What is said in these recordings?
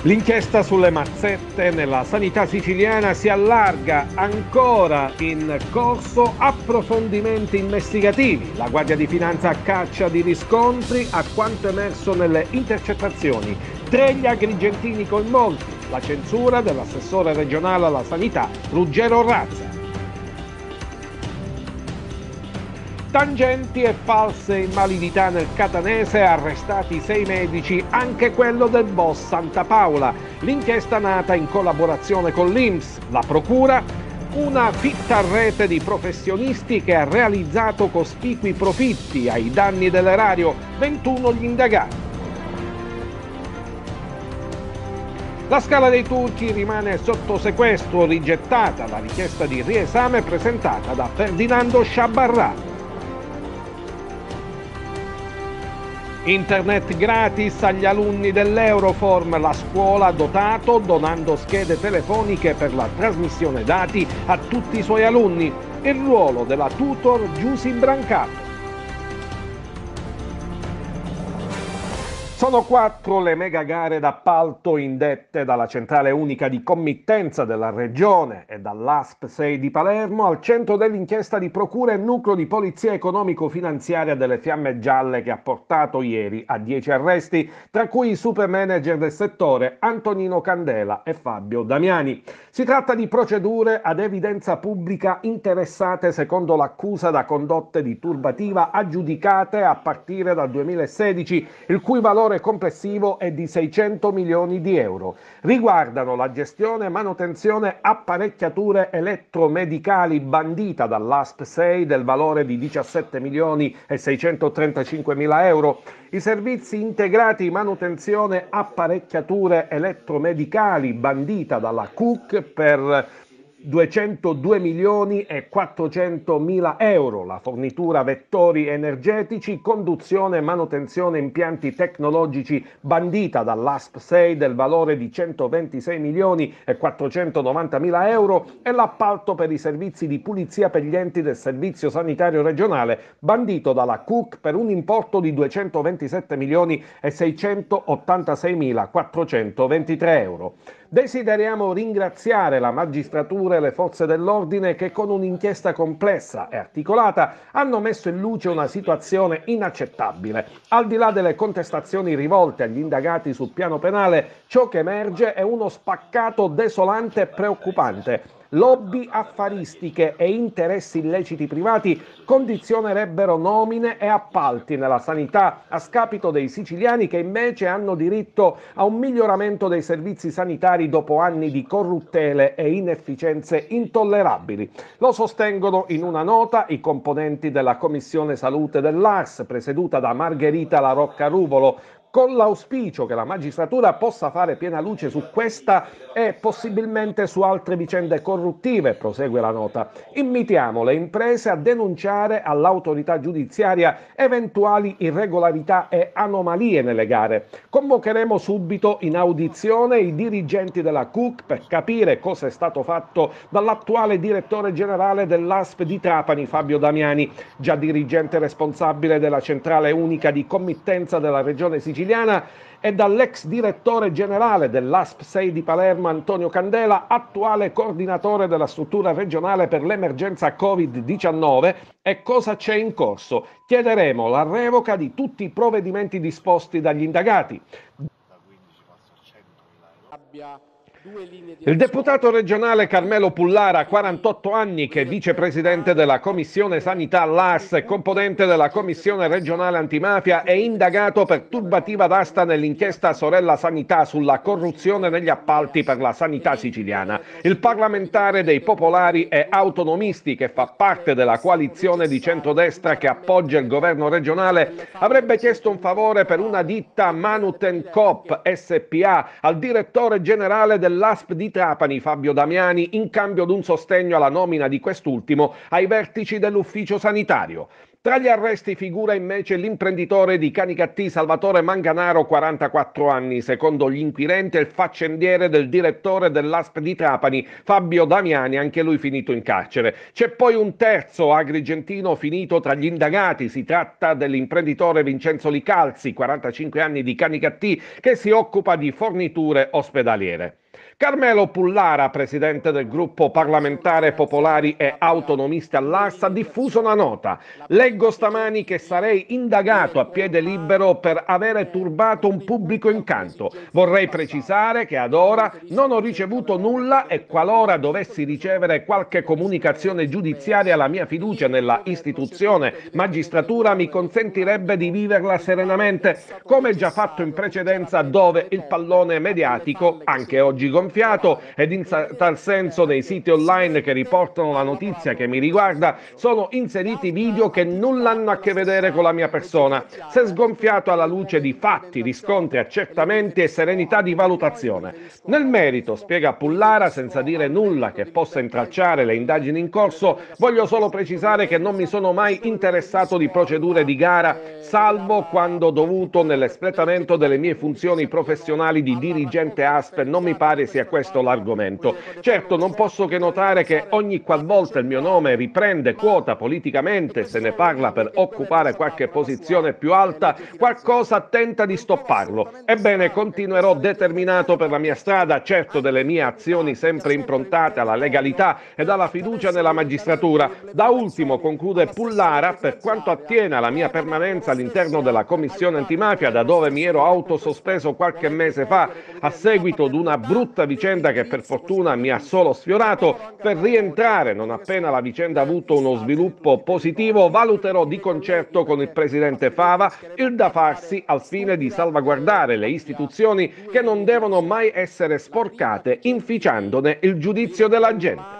L'inchiesta sulle mazzette nella sanità siciliana si allarga, ancora in corso approfondimenti investigativi. La Guardia di Finanza caccia di riscontri a quanto emerso nelle intercettazioni. 3 gli agrigentini coinvolti, la censura dell'assessore regionale alla sanità Ruggero Razza. Tangenti e false invalidità nel catanese, arrestati 6 medici, anche quello del boss Santa Paola. L'inchiesta nata in collaborazione con l'INPS, la procura, una fitta rete di professionisti che ha realizzato cospicui profitti ai danni dell'erario, 21 gli indagati. La Scala dei Turchi rimane sotto sequestro, rigettata la richiesta di riesame presentata da Ferdinando Sciabarrà. Internet gratis agli alunni dell'Euroform, la scuola ha dotato donando schede telefoniche per la trasmissione dati a tutti i suoi alunni. Il ruolo della tutor Giusy Brancato. Sono 4 le mega gare d'appalto indette dalla Centrale Unica di Committenza della Regione e dall'ASP 6 di Palermo al centro dell'inchiesta di Procura e Nucleo di Polizia Economico-Finanziaria delle Fiamme Gialle, che ha portato ieri a 10 arresti, tra cui i super manager del settore Antonino Candela e Fabio Damiani. Si tratta di procedure ad evidenza pubblica interessate secondo l'accusa da condotte di turbativa aggiudicate a partire dal 2016, il cui valore complessivo è di 600 milioni di euro. Riguardano la gestione e manutenzione apparecchiature elettromedicali bandita dall'ASP 6 del valore di 17 milioni e 635 mila euro, i servizi integrati manutenzione apparecchiature elettromedicali bandita dalla CUC per 202 milioni e 400 mila euro, la fornitura vettori energetici, conduzione e manutenzione impianti tecnologici bandita dall'ASP 6 del valore di 126 milioni e 490 mila euro e l'appalto per i servizi di pulizia per gli enti del Servizio Sanitario Regionale bandito dalla CUC per un importo di 227 milioni e 686 mila 423 euro. Desideriamo ringraziare la magistratura e le forze dell'ordine che con un'inchiesta complessa e articolata hanno messo in luce una situazione inaccettabile. Al di là delle contestazioni rivolte agli indagati sul piano penale, ciò che emerge è uno spaccato desolante e preoccupante. Lobby affaristiche e interessi illeciti privati condizionerebbero nomine e appalti nella sanità a scapito dei siciliani, che invece hanno diritto a un miglioramento dei servizi sanitari dopo anni di corruttele e inefficienze intollerabili. Lo sostengono in una nota i componenti della Commissione Salute dell'ARS, presieduta da Margherita La Rocca Ruvolo, con l'auspicio che la magistratura possa fare piena luce su questa e possibilmente su altre vicende corruttive, prosegue la nota. Invitiamo le imprese a denunciare all'autorità giudiziaria eventuali irregolarità e anomalie nelle gare. Convocheremo subito in audizione i dirigenti della CUC per capire cosa è stato fatto dall'attuale direttore generale dell'ASP di Trapani, Fabio Damiani, già dirigente responsabile della Centrale Unica di Committenza della Regione Siciliana, e dall'ex direttore generale dell'ASP 6 di Palermo, Antonio Candela, attuale coordinatore della struttura regionale per l'emergenza Covid-19, e cosa c'è in corso. Chiederemo la revoca di tutti i provvedimenti disposti dagli indagati. Il deputato regionale Carmelo Pullara, 48 anni, che è vicepresidente della Commissione Sanità all'ARS e componente della Commissione regionale antimafia, è indagato per turbativa d'asta nell'inchiesta Sorella Sanità sulla corruzione negli appalti per la sanità siciliana. Il parlamentare dei Popolari e Autonomisti, che fa parte della coalizione di centrodestra che appoggia il governo regionale, avrebbe chiesto un favore per una ditta Manuten Coop SPA al direttore generale del dell'ASP di Trapani, Fabio Damiani, in cambio di un sostegno alla nomina di quest'ultimo ai vertici dell'ufficio sanitario. Tra gli arresti figura invece l'imprenditore di Canicattì Salvatore Manganaro, 44 anni, secondo gli inquirenti il faccendiere del direttore dell'ASP di Trapani, Fabio Damiani, anche lui finito in carcere. C'è poi un terzo agrigentino finito tra gli indagati, si tratta dell'imprenditore Vincenzo Licalzi, 45 anni, di Canicattì, che si occupa di forniture ospedaliere. Carmelo Pullara, presidente del gruppo parlamentare Popolari e Autonomisti all'Ars, ha diffuso una nota. Leggo stamani che sarei indagato a piede libero per avere turbato un pubblico incanto. Vorrei precisare che ad ora non ho ricevuto nulla e qualora dovessi ricevere qualche comunicazione giudiziaria, la mia fiducia nella istituzione magistratura mi consentirebbe di viverla serenamente, come già fatto in precedenza, dove il pallone mediatico, anche oggi gonfiato, ed in tal senso nei siti online che riportano la notizia che mi riguarda, sono inseriti video che nulla hanno a che vedere con la mia persona, se sgonfiato alla luce di fatti, riscontri, accertamenti e serenità di valutazione. Nel merito, spiega Pullara, senza dire nulla che possa intralciare le indagini in corso, voglio solo precisare che non mi sono mai interessato di procedure di gara, salvo quando dovuto nell'espletamento delle mie funzioni professionali di dirigente ASP. Non mi pare sia questo l'argomento. Certo, non posso che notare che ogni qualvolta il mio nome riprende quota politicamente, se ne parla per occupare qualche posizione più alta, qualcosa tenta di stopparlo. Ebbene, continuerò determinato per la mia strada, certo delle mie azioni sempre improntate alla legalità ed alla fiducia nella magistratura. Da ultimo, conclude Pullara, per quanto attiene alla mia permanenza all'interno della Commissione Antimafia, da dove mi ero autosospeso qualche mese fa a seguito di una brutta vicenda che per fortuna mi ha solo sfiorato, per rientrare non appena la vicenda ha avuto uno sviluppo positivo, valuterò di concerto con il presidente Fava il da farsi al fine di salvaguardare le istituzioni che non devono mai essere sporcate inficiandone il giudizio della gente.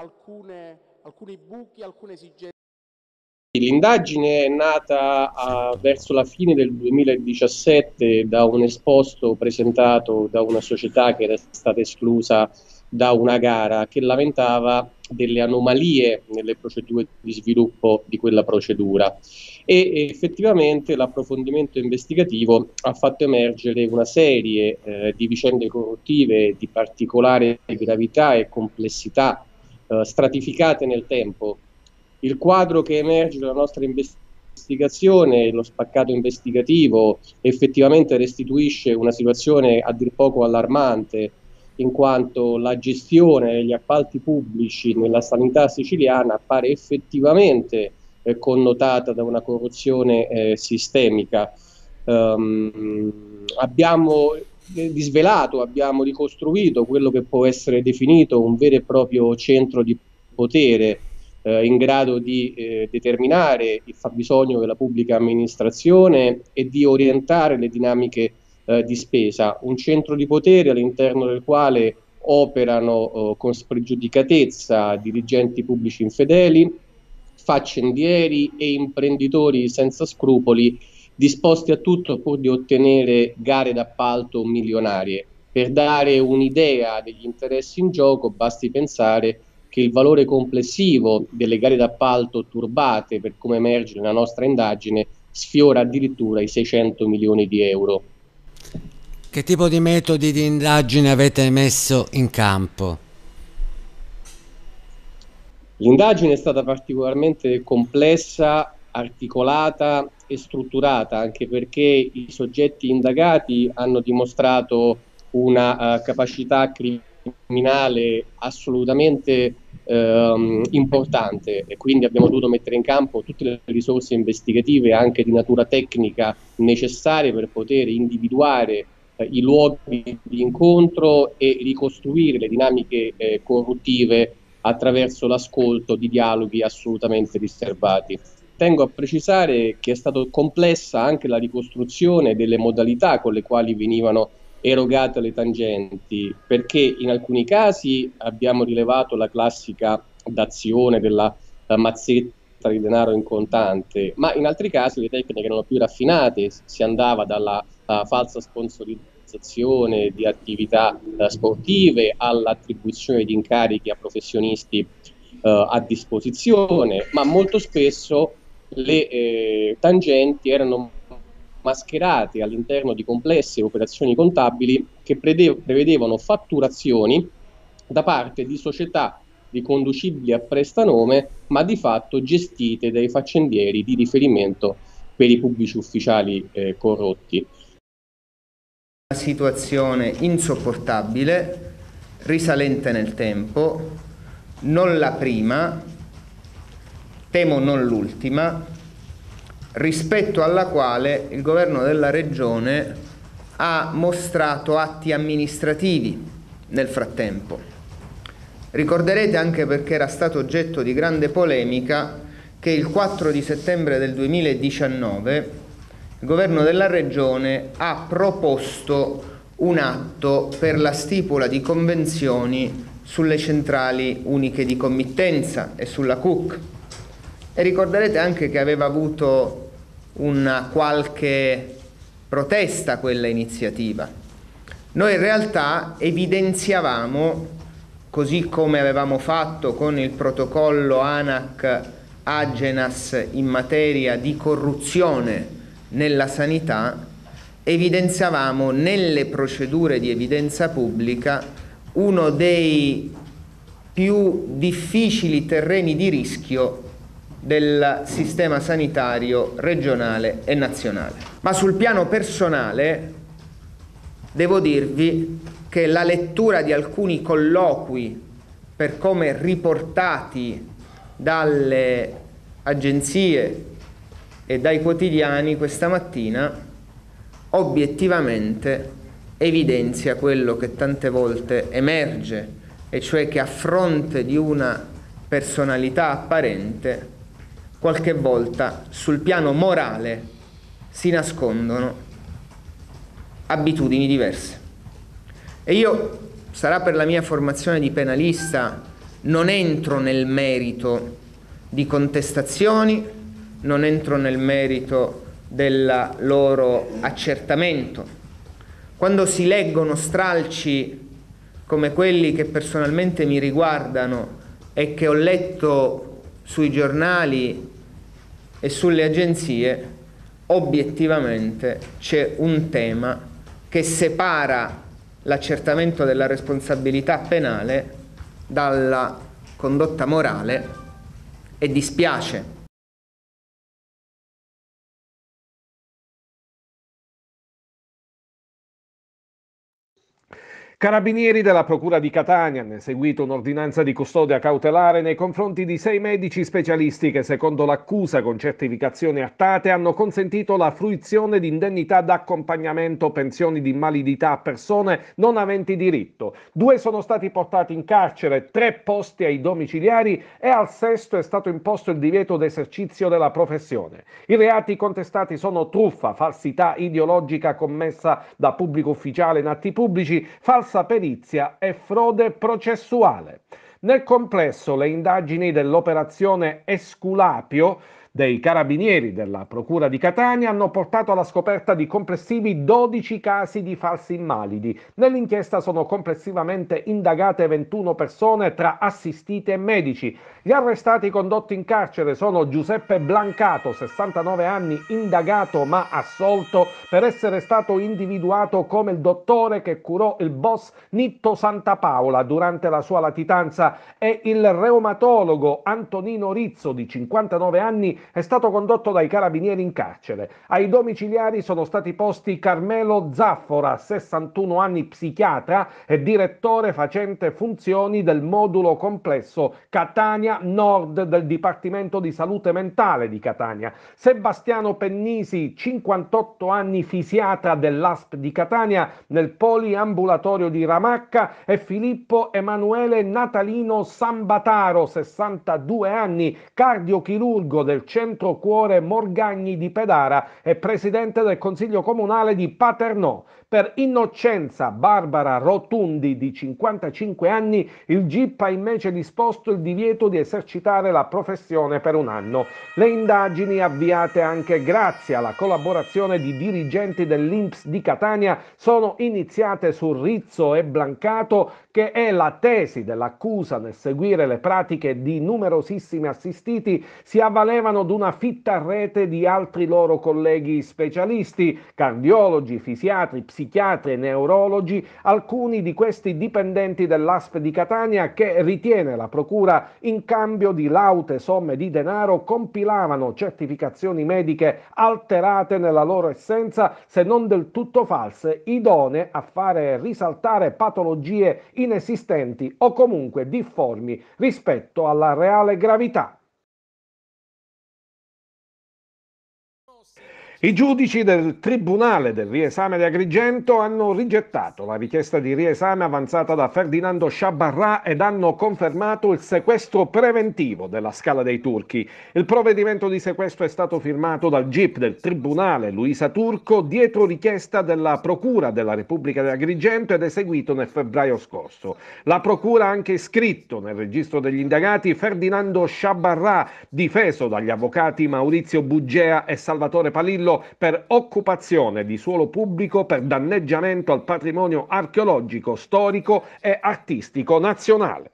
L'indagine è nata verso la fine del 2017 da un esposto presentato da una società che era stata esclusa da una gara, che lamentava delle anomalie nelle procedure di sviluppo di quella procedura, e effettivamente l'approfondimento investigativo ha fatto emergere una serie di vicende corruttive di particolare gravità e complessità, stratificate nel tempo. Il quadro che emerge dalla nostra investigazione, lo spaccato investigativo, effettivamente restituisce una situazione a dir poco allarmante, in quanto la gestione degli appalti pubblici nella sanità siciliana appare effettivamente connotata da una corruzione sistemica. Abbiamo disvelato, abbiamo ricostruito quello che può essere definito un vero e proprio centro di potere, in grado di determinare il fabbisogno della pubblica amministrazione e di orientare le dinamiche di spesa, un centro di potere all'interno del quale operano con spregiudicatezza dirigenti pubblici infedeli, faccendieri e imprenditori senza scrupoli, disposti a tutto pur di ottenere gare d'appalto milionarie. Per dare un'idea degli interessi in gioco, basti pensare che il valore complessivo delle gare d'appalto turbate, per come emerge nella nostra indagine, sfiora addirittura i 600 milioni di euro. Che tipo di metodi di indagine avete messo in campo? L'indagine è stata particolarmente complessa, articolata e strutturata, anche perché i soggetti indagati hanno dimostrato una capacità criminale assolutamente importante, e quindi abbiamo dovuto mettere in campo tutte le risorse investigative anche di natura tecnica necessarie per poter individuare i luoghi di incontro e ricostruire le dinamiche corruttive attraverso l'ascolto di dialoghi assolutamente riservati. Tengo a precisare che è stata complessa anche la ricostruzione delle modalità con le quali venivano erogate le tangenti, perché in alcuni casi abbiamo rilevato la classica dazione della mazzetta di denaro in contante, ma in altri casi le tecniche erano più raffinate, si andava dalla falsa sponsorizzazione realizzazione di attività sportive, all'attribuzione di incarichi a professionisti a disposizione, ma molto spesso le tangenti erano mascherate all'interno di complesse operazioni contabili che prevedevano fatturazioni da parte di società riconducibili a prestanome, ma di fatto gestite dai faccendieri di riferimento per i pubblici ufficiali corrotti. Una situazione insopportabile, risalente nel tempo, non la prima, temo non l'ultima, rispetto alla quale il governo della regione ha mostrato atti amministrativi nel frattempo. Ricorderete, anche perché era stato oggetto di grande polemica, che il 4 di settembre del 2019 il governo della regione ha proposto un atto per la stipula di convenzioni sulle centrali uniche di committenza e sulla CUC. E ricorderete anche che aveva avuto una qualche protesta quella iniziativa. Noi in realtà evidenziavamo, così come avevamo fatto con il protocollo ANAC-Agenas in materia di corruzione nella sanità, evidenziavamo nelle procedure di evidenza pubblica uno dei più difficili terreni di rischio del sistema sanitario regionale e nazionale. Ma sul piano personale devo dirvi che la lettura di alcuni colloqui, per come riportati dalle agenzie e dai quotidiani questa mattina, obiettivamente evidenzia quello che tante volte emerge, e cioè che a fronte di una personalità apparente, qualche volta sul piano morale si nascondono abitudini diverse. E io, sarà per la mia formazione di penalista, non entro nel merito di contestazioni, non entro nel merito del loro accertamento. Quando si leggono stralci come quelli che personalmente mi riguardano e che ho letto sui giornali e sulle agenzie, obiettivamente c'è un tema che separa l'accertamento della responsabilità penale dalla condotta morale, e dispiace. Carabinieri della Procura di Catania hanno eseguito un'ordinanza di custodia cautelare nei confronti di 6 medici specialisti che, secondo l'accusa, con certificazioni artate, hanno consentito la fruizione di indennità d'accompagnamento o pensioni di invalidità a persone non aventi diritto. 2 sono stati portati in carcere, 3 posti ai domiciliari e al 6° è stato imposto il divieto d'esercizio della professione. I reati contestati sono truffa, falsità ideologica commessa da pubblico ufficiale in atti pubblici, falsa perizia e frode processuale. Nel complesso, le indagini dell'operazione Esculapio dei Carabinieri della Procura di Catania hanno portato alla scoperta di complessivi 12 casi di falsi invalidi. Nell'inchiesta sono complessivamente indagate 21 persone tra assistiti e medici. Gli arrestati condotti in carcere sono Giuseppe Blancato, 69 anni, indagato ma assolto per essere stato individuato come il dottore che curò il boss Nitto Santapaola durante la sua latitanza, e il reumatologo Antonino Rizzo, di 59 anni, è stato condotto dai Carabinieri in carcere. Ai domiciliari sono stati posti Carmelo Zaffora, 61 anni, psichiatra e direttore facente funzioni del modulo complesso Catania Nord del Dipartimento di Salute Mentale di Catania, Sebastiano Pennisi, 58 anni, fisiatra dell'ASP di Catania nel poliambulatorio di Ramacca, e Filippo Emanuele Natalino Sambataro, 62 anni, cardiochirurgo del Centro Cuore Morgagni di Pedara e presidente del Consiglio Comunale di Paternò. Per Innocenza Barbara Rotundi, di 55 anni, il GIP ha invece disposto il divieto di esercitare la professione per un anno. Le indagini, avviate anche grazie alla collaborazione di dirigenti dell'INPS di Catania, sono iniziate su Rizzo e Blancato, che è la tesi dell'accusa. Nel seguire le pratiche di numerosissimi assistiti si avvalevano di una fitta rete di altri loro colleghi specialisti, cardiologi, fisiatri, psichiatri e neurologi, alcuni di questi dipendenti dell'ASP di Catania che, ritiene la procura, in cambio di laute somme di denaro compilavano certificazioni mediche alterate nella loro essenza, se non del tutto false, idonee a fare risaltare patologie inesistenti o comunque difformi rispetto alla reale gravità. I giudici del Tribunale del Riesame di Agrigento hanno rigettato la richiesta di riesame avanzata da Ferdinando Sciabarrà ed hanno confermato il sequestro preventivo della Scala dei Turchi. Il provvedimento di sequestro è stato firmato dal GIP del Tribunale Luisa Turco dietro richiesta della Procura della Repubblica di Agrigento ed eseguito nel febbraio scorso. La Procura ha anche iscritto nel registro degli indagati Ferdinando Sciabarrà, difeso dagli avvocati Maurizio Buggea e Salvatore Palillo per occupazione di suolo pubblico per danneggiamento al patrimonio archeologico, storico e artistico nazionale.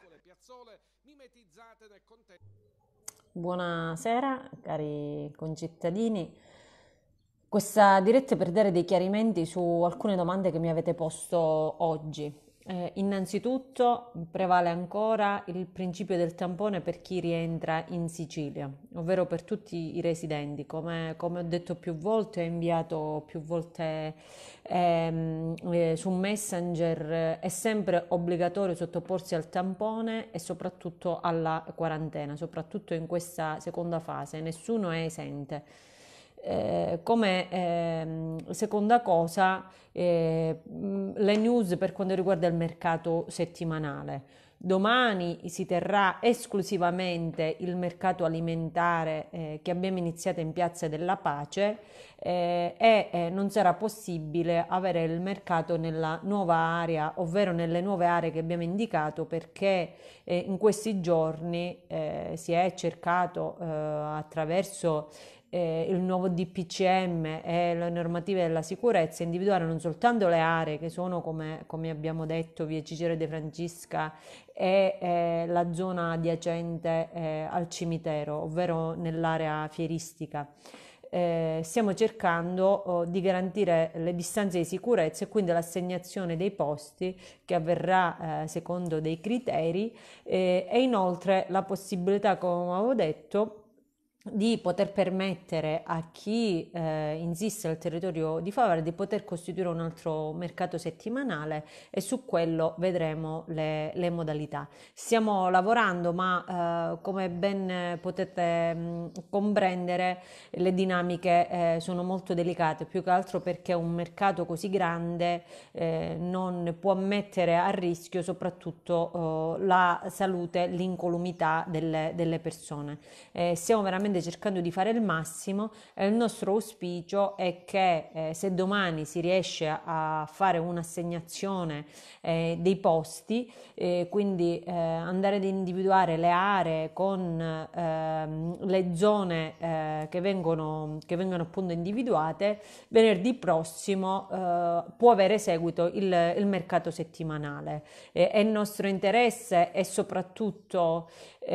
Buonasera cari concittadini, questa diretta è per dare dei chiarimenti su alcune domande che mi avete posto oggi. Innanzitutto prevale ancora il principio del tampone per chi rientra in Sicilia, ovvero per tutti i residenti. Come ho detto più volte, ho inviato più volte su Messenger, è sempre obbligatorio sottoporsi al tampone e soprattutto alla quarantena, soprattutto in questa seconda fase, nessuno è esente. Come seconda cosa, le news per quanto riguarda il mercato settimanale. Domani si terrà esclusivamente il mercato alimentare che abbiamo iniziato in Piazza della Pace e non sarà possibile avere il mercato nella nuova area, ovvero nelle nuove aree che abbiamo indicato, perché in questi giorni si è cercato attraverso il nuovo DPCM e le normative della sicurezza individuare non soltanto le aree che sono, come abbiamo detto, via Cicero De Francisca e la zona adiacente al cimitero, ovvero nell'area fieristica. Stiamo cercando di garantire le distanze di sicurezza e quindi l'assegnazione dei posti che avverrà secondo dei criteri e inoltre la possibilità, come avevo detto, di poter permettere a chi insiste al territorio di Favara di poter costituire un altro mercato settimanale, e su quello vedremo le modalità. Stiamo lavorando, ma come ben potete comprendere, le dinamiche sono molto delicate, più che altro perché un mercato così grande non può mettere a rischio soprattutto la salute, l'incolumità delle persone. Stiamo veramente cercando di fare il massimo. Il nostro auspicio è che se domani si riesce a fare un'assegnazione dei posti, quindi andare ad individuare le aree con le zone che vengono appunto individuate, venerdì prossimo può avere seguito il mercato settimanale. È il nostro interesse e soprattutto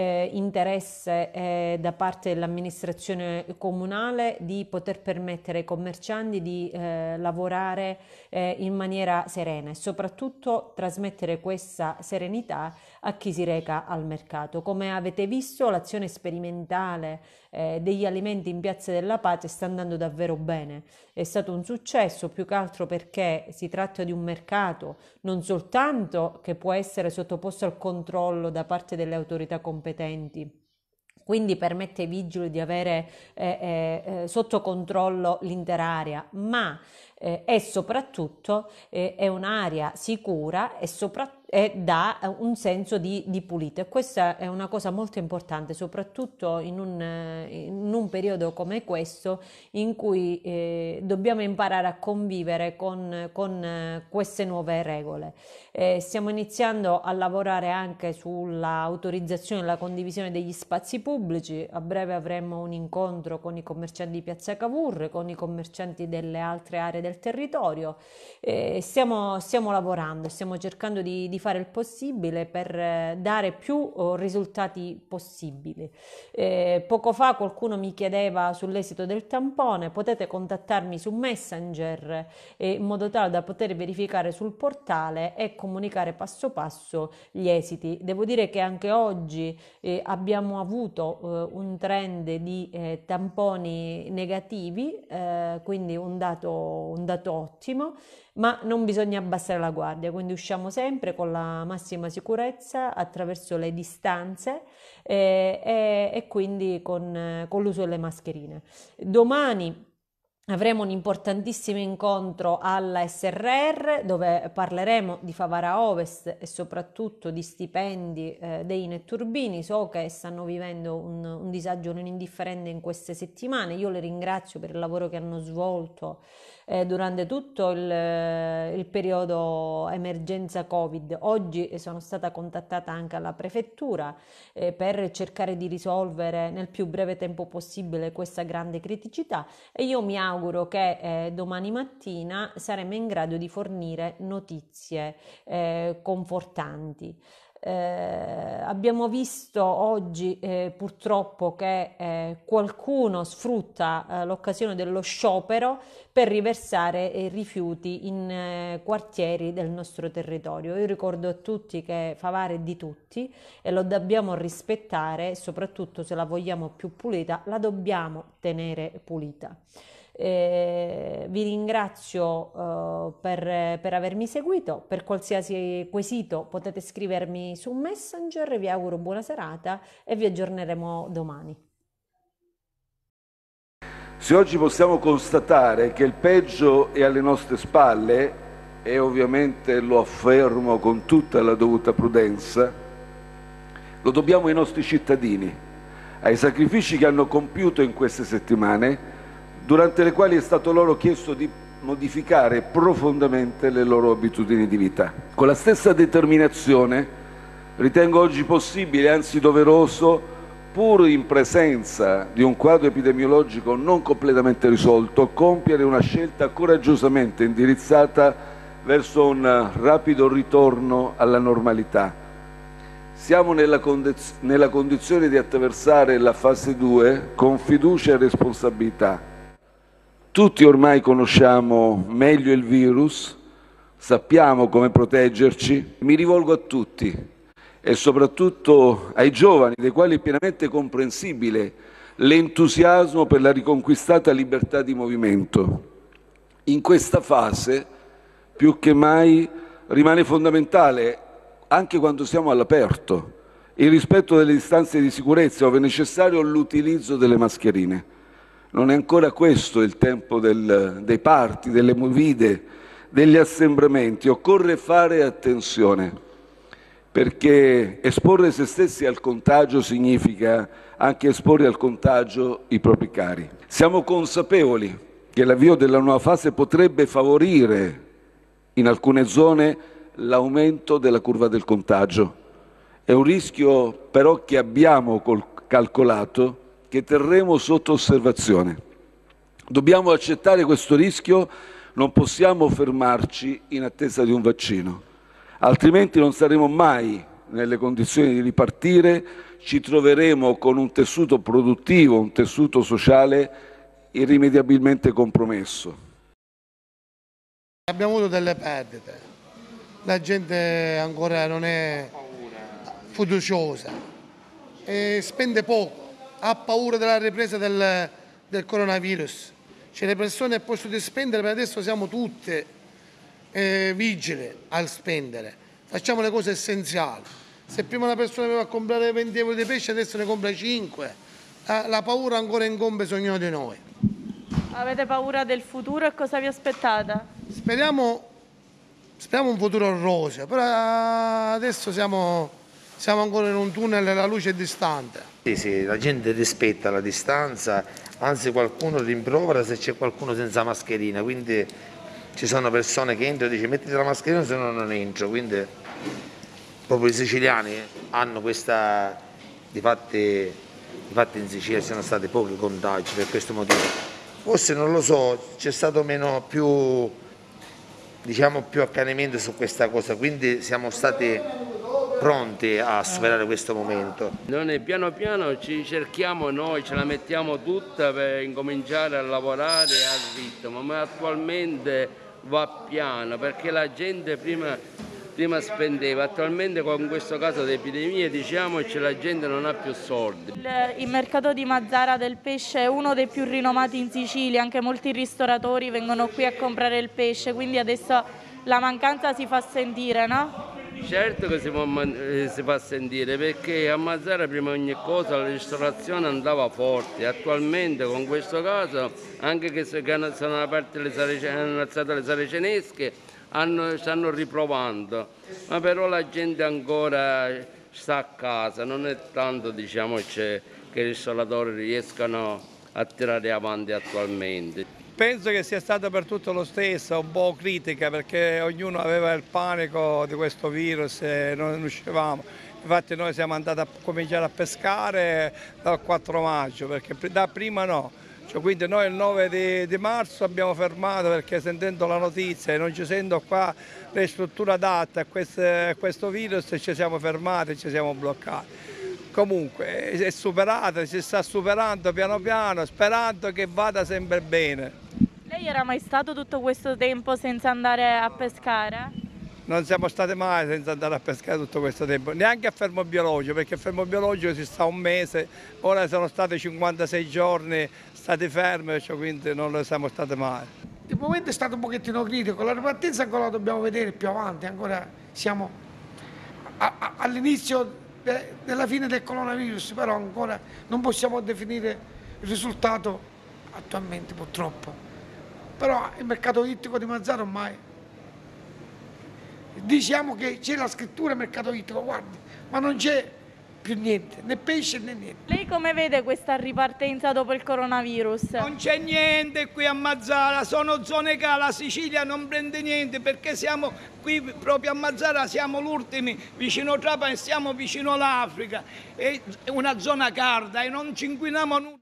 interesse da parte dell'amministrazione comunale di poter permettere ai commercianti di lavorare in maniera serena e soprattutto trasmettere questa serenità a chi si reca al mercato. Come avete visto, l'azione sperimentale degli alimenti in Piazza della Pace sta andando davvero bene, è stato un successo, più che altro perché si tratta di un mercato non soltanto che può essere sottoposto al controllo da parte delle autorità competenti, quindi permette ai vigili di avere sotto controllo l'intera area, ma e soprattutto è un'area sicura e dà un senso di pulito, e questa è una cosa molto importante, soprattutto in un periodo come questo in cui dobbiamo imparare a convivere con queste nuove regole. Stiamo iniziando a lavorare anche sull'autorizzazione e la condivisione degli spazi pubblici. A breve avremo un incontro con i commercianti di Piazza Cavour, con i commercianti delle altre aree del territorio. Stiamo lavorando, stiamo cercando di fare il possibile per dare più risultati possibili. Poco fa qualcuno mi chiedeva sull'esito del tampone. Potete contattarmi su Messenger in modo tale da poter verificare sul portale e comunicare passo passo gli esiti. Devo dire che anche oggi abbiamo avuto un trend di tamponi negativi, quindi un dato ottimo, ma non bisogna abbassare la guardia, quindi usciamo sempre con la massima sicurezza attraverso le distanze e quindi con l'uso delle mascherine. Domani avremo un importantissimo incontro alla SRR dove parleremo di Favara Ovest e soprattutto di stipendi dei netturbini. So che stanno vivendo un disagio non indifferente in queste settimane. Io le ringrazio per il lavoro che hanno svolto durante tutto il periodo emergenza Covid. Oggi sono stata contattata anche alla prefettura per cercare di risolvere nel più breve tempo possibile questa grande criticità, e io mi auguro che domani mattina saremo in grado di fornire notizie confortanti. Abbiamo visto oggi purtroppo che qualcuno sfrutta l'occasione dello sciopero per riversare rifiuti in quartieri del nostro territorio. Io ricordo a tutti che Favara è di tutti e lo dobbiamo rispettare, e soprattutto se la vogliamo più pulita la dobbiamo tenere pulita. Vi ringrazio per avermi seguito. Per qualsiasi quesito potete scrivermi su Messenger. Vi auguro buona serata e vi aggiorneremo domani. Se oggi possiamo constatare che il peggio è alle nostre spalle, e ovviamente lo affermo con tutta la dovuta prudenza, lo dobbiamo ai nostri cittadini, ai sacrifici che hanno compiuto in queste settimane, durante le quali è stato loro chiesto di modificare profondamente le loro abitudini di vita. Con la stessa determinazione ritengo oggi possibile, anzi doveroso, pur in presenza di un quadro epidemiologico non completamente risolto, compiere una scelta coraggiosamente indirizzata verso un rapido ritorno alla normalità. Siamo nella condizione di attraversare la fase 2 con fiducia e responsabilità. Tutti ormai conosciamo meglio il virus, sappiamo come proteggerci. Mi rivolgo a tutti e soprattutto ai giovani, dei quali è pienamente comprensibile l'entusiasmo per la riconquistata libertà di movimento. In questa fase, più che mai, rimane fondamentale, anche quando siamo all'aperto, il rispetto delle distanze di sicurezza, ove necessario l'utilizzo delle mascherine. Non è ancora questo il tempo dei party, delle movide, degli assembramenti. Occorre fare attenzione, perché esporre se stessi al contagio significa anche esporre al contagio i propri cari. Siamo consapevoli che l'avvio della nuova fase potrebbe favorire in alcune zone l'aumento della curva del contagio. È un rischio però che abbiamo calcolato, che terremo sotto osservazione. Dobbiamo accettare questo rischio, non possiamo fermarci in attesa di un vaccino, altrimenti non saremo mai nelle condizioni di ripartire, ci troveremo con un tessuto produttivo, un tessuto sociale irrimediabilmente compromesso. Abbiamo avuto delle perdite, la gente ancora non è fiduciosa e spende poco. Ha paura della ripresa del coronavirus. Cioè, le persone al posto di spendere, per adesso siamo tutte vigili al spendere. Facciamo le cose essenziali. Se prima una persona aveva a comprare 20 euro di pesce, adesso ne compra 5. La paura ancora incombe su ognuno di noi. Avete paura del futuro e cosa vi aspettate? Speriamo speriamo un futuro roseo, però adesso siamo ancora in un tunnel e la luce è distante. Sì, la gente rispetta la distanza, anzi qualcuno rimprovera se c'è qualcuno senza mascherina, quindi ci sono persone che entrano e dicono mettiti la mascherina se no non entro, quindi proprio i siciliani hanno questa, difatti in Sicilia ci sono stati pochi contagi per questo motivo, forse non lo so, c'è stato meno più accanimento su questa cosa, quindi siamo stati pronti a superare questo momento. Noi piano piano ci cerchiamo, noi ce la mettiamo tutta per incominciare a lavorare al ritmo, ma attualmente va piano perché la gente prima spendeva, attualmente con questo caso di epidemia diciamoci la gente non ha più soldi. Il mercato di Mazara del pesce è uno dei più rinomati in Sicilia, anche molti ristoratori vengono qui a comprare il pesce, quindi adesso la mancanza si fa sentire, no? Certo che si fa sentire perché a Mazara prima di ogni cosa la ristorazione andava forte, attualmente con questo caso anche che sono aperte hanno alzato le saracinesche stanno riprovando, ma però la gente ancora sta a casa, non è tanto diciamo che i ristoratori riescano a tirare avanti attualmente. Penso che sia stata per tutto lo stesso, un po' critica perché ognuno aveva il panico di questo virus e non uscivamo. Infatti noi siamo andati a cominciare a pescare dal 4 maggio, perché da prima no. Quindi noi il 9 di marzo abbiamo fermato perché sentendo la notizia e non ci essendo qua le strutture adatte a questo virus ci siamo fermati, ci siamo bloccati. Comunque è superata, si sta superando piano piano, sperando che vada sempre bene. Lei era mai stato tutto questo tempo senza andare a pescare? Non siamo stati mai senza andare a pescare tutto questo tempo, neanche a fermo biologico, perché a fermo biologico si sta un mese, ora sono stati 56 giorni stati fermi, quindi non lo siamo stati mai. Il momento è stato un pochettino critico, la ripartenza ancora la dobbiamo vedere più avanti, ancora siamo all'inizio della fine del coronavirus, però ancora non possiamo definire il risultato attualmente purtroppo. Però il mercato ittico di Mazara ormai, diciamo che c'è la scrittura mercato ittico, guardi, ma non c'è più niente, né pesce né niente. Lei come vede questa ripartenza dopo il coronavirus? Non c'è niente qui a Mazara, sono zone che la Sicilia non prende niente perché siamo qui proprio a Mazara, siamo l'ultimi vicino Trapani e siamo vicino all'Africa, è una zona calda e non ci inquiniamo nulla.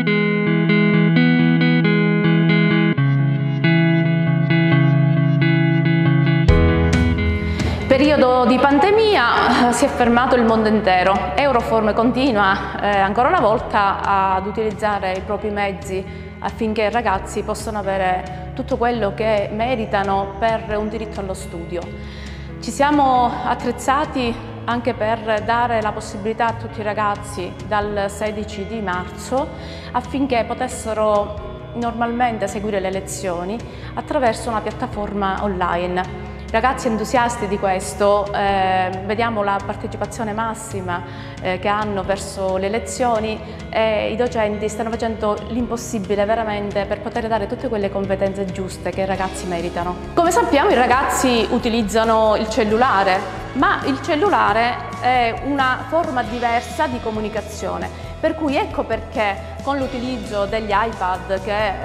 Periodo di pandemia, si è fermato il mondo intero. Euroform continua ancora una volta ad utilizzare i propri mezzi affinché i ragazzi possano avere tutto quello che meritano per un diritto allo studio. Ci siamo attrezzati anche per dare la possibilità a tutti i ragazzi dal 16 di marzo affinché potessero normalmente seguire le lezioni attraverso una piattaforma online. Ragazzi entusiasti di questo, vediamo la partecipazione massima che hanno verso le lezioni e i docenti stanno facendo l'impossibile veramente per poter dare tutte quelle competenze giuste che i ragazzi meritano. Come sappiamo i ragazzi utilizzano il cellulare, ma il cellulare è una forma diversa di comunicazione. Per cui ecco perché con l'utilizzo degli iPad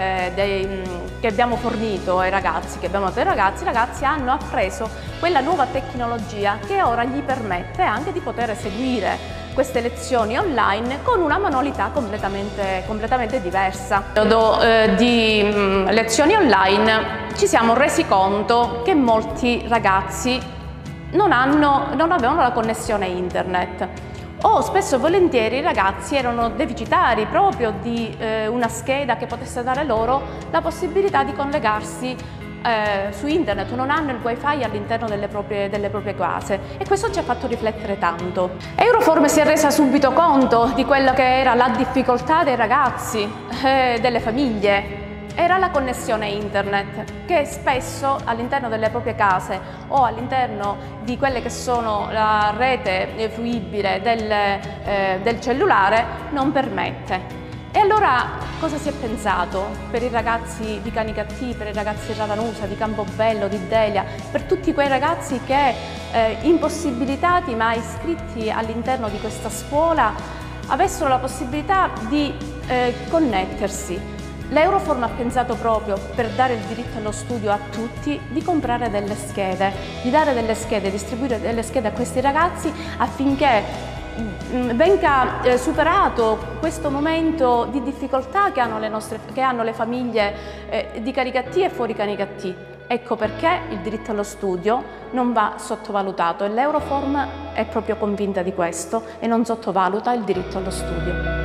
che abbiamo fornito ai ragazzi, i ragazzi hanno appreso quella nuova tecnologia che ora gli permette anche di poter seguire queste lezioni online con una manualità completamente diversa. Nel periodo di lezioni online ci siamo resi conto che molti ragazzi non avevano la connessione internet. O spesso e volentieri i ragazzi erano deficitari proprio di una scheda che potesse dare loro la possibilità di collegarsi su internet, non hanno il wifi all'interno delle proprie case e questo ci ha fatto riflettere tanto. Euroform si è resa subito conto di quella che era la difficoltà dei ragazzi, delle famiglie. Era la connessione internet che spesso all'interno delle proprie case o all'interno di quelle che sono la rete fruibile del cellulare non permette. E allora cosa si è pensato per i ragazzi di Canicattì, per i ragazzi di Radanusa, di Campobello, di Delia, per tutti quei ragazzi che impossibilitati ma iscritti all'interno di questa scuola avessero la possibilità di connettersi? L'Euroform ha pensato proprio, per dare il diritto allo studio a tutti, di comprare delle schede, di dare delle schede, distribuire delle schede a questi ragazzi affinché venga superato questo momento di difficoltà che hanno le famiglie di Canicattì e fuori Canicattì. Ecco perché il diritto allo studio non va sottovalutato e l'Euroform è proprio convinta di questo e non sottovaluta il diritto allo studio.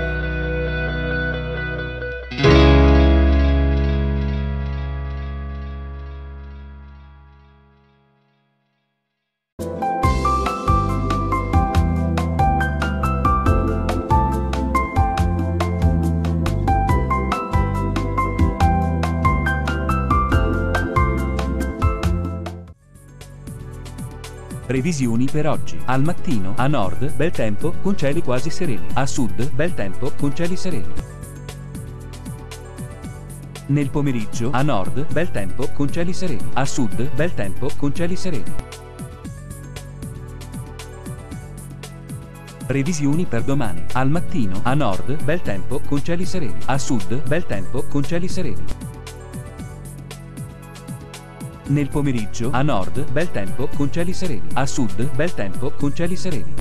Previsioni per oggi. Al mattino, a nord, bel tempo, con cieli quasi sereni. A sud, bel tempo, con cieli sereni. Nel pomeriggio, a nord, bel tempo, con cieli sereni. A sud, bel tempo, con cieli sereni. Previsioni per domani. Al mattino, a nord, bel tempo, con cieli sereni. A sud, bel tempo, con cieli sereni. Nel pomeriggio, a nord, bel tempo, con cieli sereni. A sud, bel tempo, con cieli sereni.